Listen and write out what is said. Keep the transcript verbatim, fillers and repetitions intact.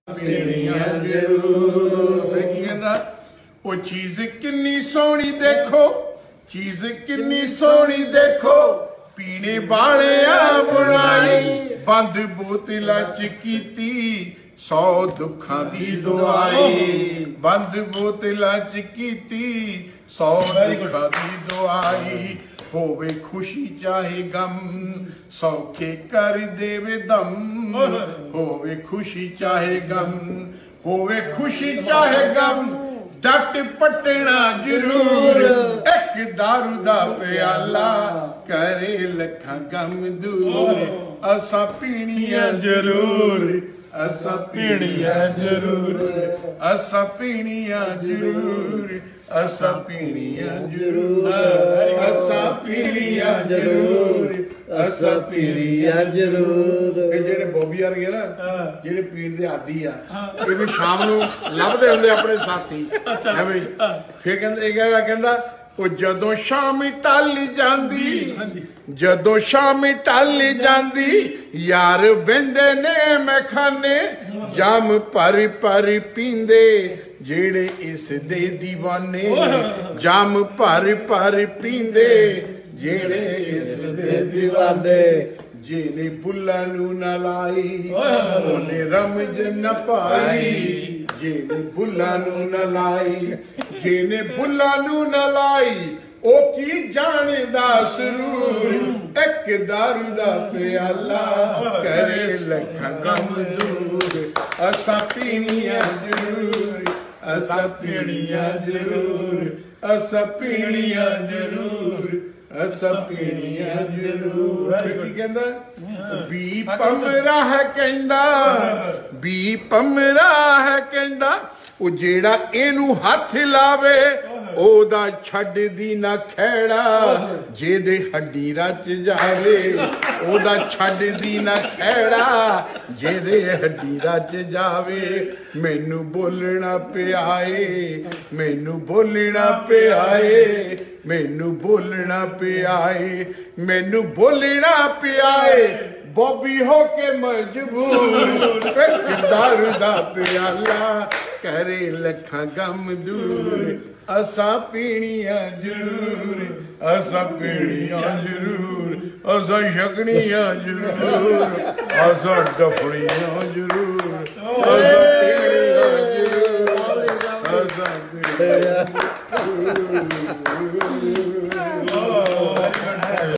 वो चीज किन्नी सोहनी देखो, चीज किन्नी सोहनी देखो, पीने वाले बनाई, बंद बोतला च कीती सौ दुखा दी दुआई, बंद बोतला च कीती सौ दुखा दी दुआई। होवे खुशी चाहे गम, सौखे कर देवे दम, होवे खुशी चाहे गम, होवे खुशी चाहे गम, डट पटना जरूर, एक दारू दा प्याला करे लखा गम दूर। असा पीनिया जरूर, असा पीनिया जरूर, असा पीनिया जरूर, असा पीनिया जरूर, असा पीनिया जरूर, असा पीनिया जरूर। जेडे बॉबी वर्गे ना जेडे पीण दे आदी आ, इवें शाम नूं लभदे हुंदे अपने साथी एवें। फिर कहंदे कहंदा ओ जदों शाम टल जांदी, जदों शाम टल जांदी, यार बेंदे ने मैं खाने जाम पर पर पींदे, जेड़े इस दे दीवाने जाम पर पर पींदे, जेड़े इस दे दीवाने। जेने बुल्ला नू न लाई ओने रमज न पाई, जेने बुल्ला नू न लाई, जेने बुल्ला नू न लाई ओ की जानदा सुरूर, एक दारू दा प्याला करे लखा गम दूर। असा पीनिया जरूर, असा पीनिया जरूर, असा पीनिया जरूर, असा पीनिया जरूर। की कहंदा बी पमरा है कहंदा, बी पमरा है कहंदा, ओ जेड़ा एनू हथ लावे ओदा छड़ दी ना खैड़ा, जेदे हड्डी रच जावे ओदा छड़ दी ना खैड़ा, जेदे हड्डी रच जावे। मैनू बोलना पियाए, मैनू बोलना पियाए, मैनू बोलना पियाए, मैनू बोलना पियाए, बॉबी हो के मजबूर, दारू दा प्याला करे लखा गम दूर। असा पीनिया जरूर, असा पीनिया जरूर, असा छकनिया जरूर, असा डफड़िया जरूर, असा पीनिया जरूर, असा पीनिया।